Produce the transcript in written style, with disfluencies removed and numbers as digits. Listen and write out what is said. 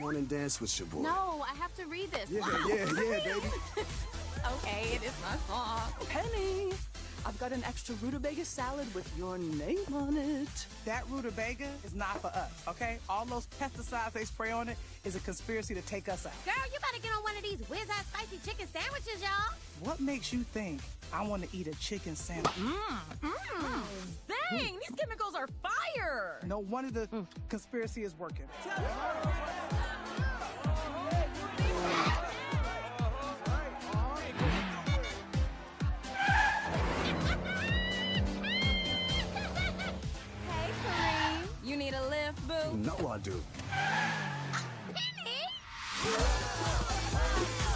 on and dance with your boy. No, I have to read this. Yeah, Wow. baby. Okay, it is my song. Penny, I've got an extra rutabaga salad with your name on it. That rutabaga is not for us, okay? All those pesticides they spray on it is a conspiracy to take us out. Girl, you better get on one of these whiz-ass spicy chicken sandwiches, y'all. What makes you think I want to eat a chicken sandwich? Dang, these chemicals are fire! No wonder the conspiracy is working. Hey, Kareem. You need a lift, boo? No, I do. Penny!